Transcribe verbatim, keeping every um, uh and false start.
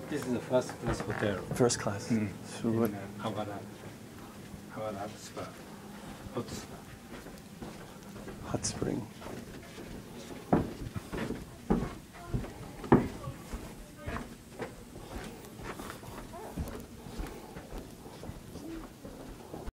This is the first class hotel. First class. すごい。 in uh, Awara, Awara spa, hot spa. Hot spring.